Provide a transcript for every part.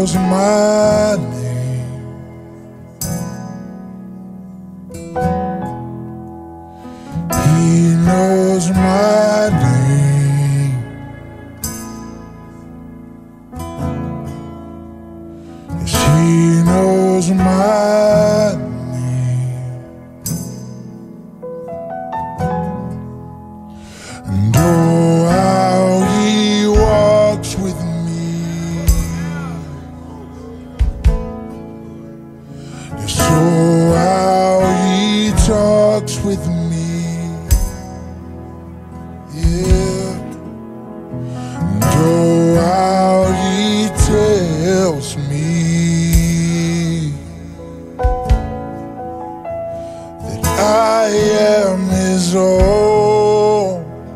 knows my name. He knows my name. Yes, he knows my name. And oh, how he walks with me. Yes, oh, how he talks with me. Yeah. And oh, how he tells me that I am his own.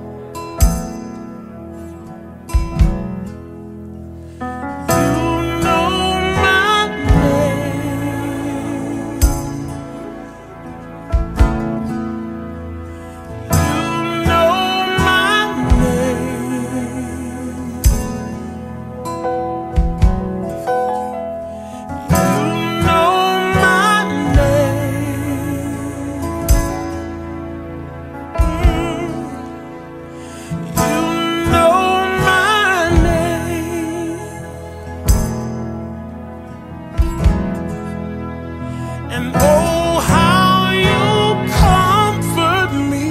And oh, how you comfort me.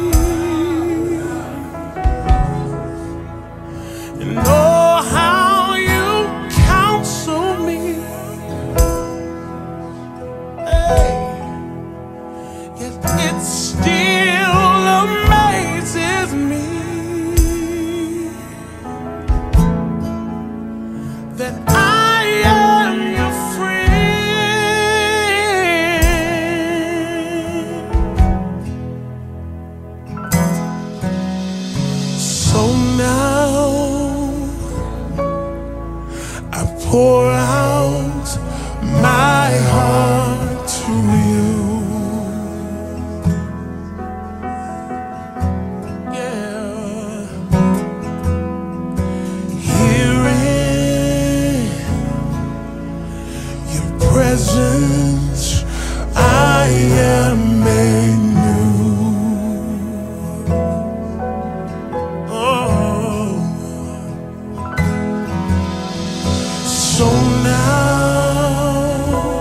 And oh, how you counsel me. Hey, yet it still amazes me that I am your friend. So now I pour out my heart to you. Yeah. Here in your presence I am made new. So now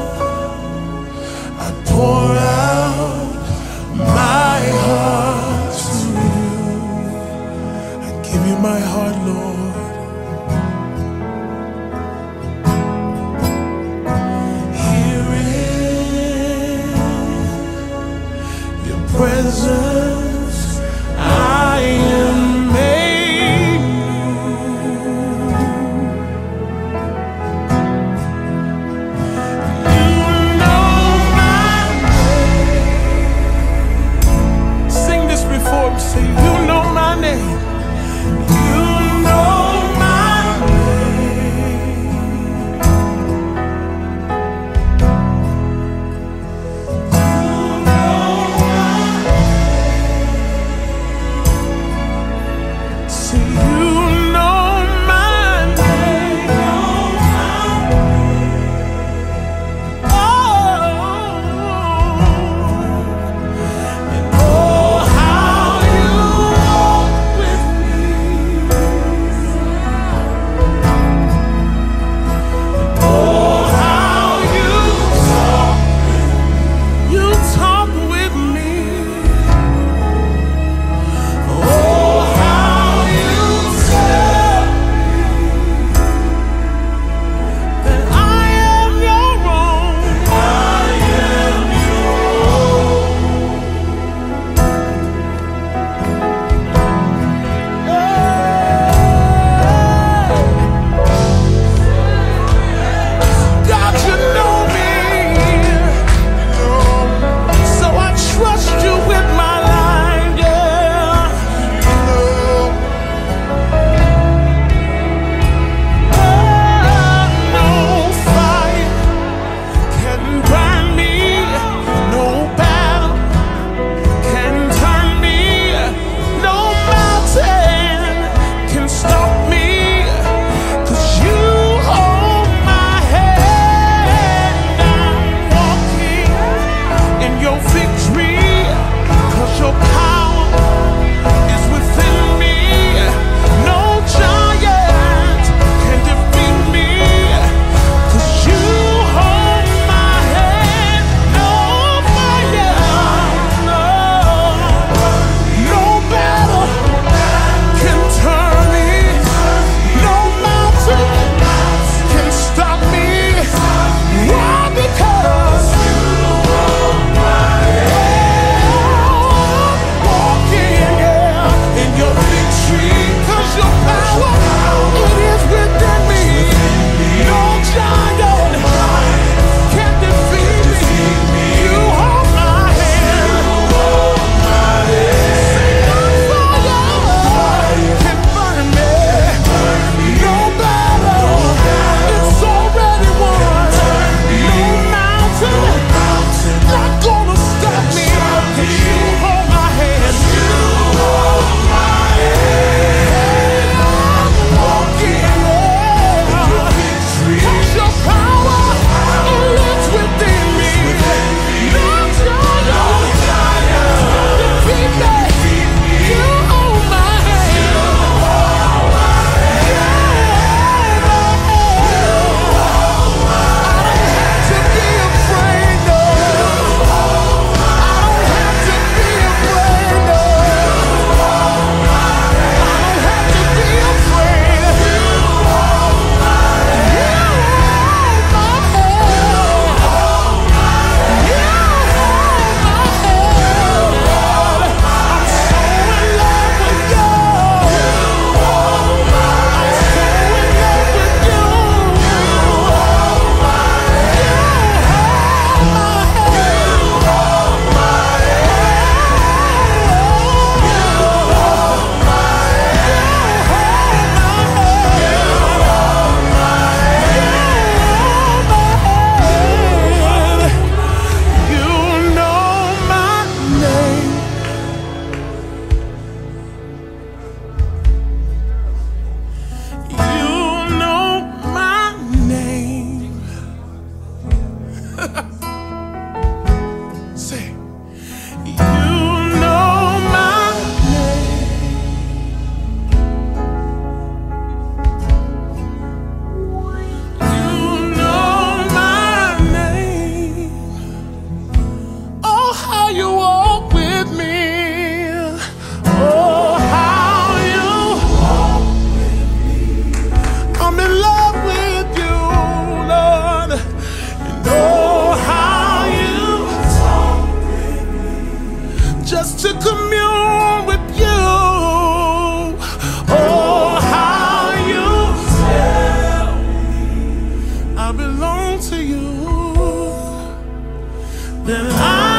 I pour out my heart to you. I give you my heart, Lord. Here in your presence I am made new. I belong to you. Then I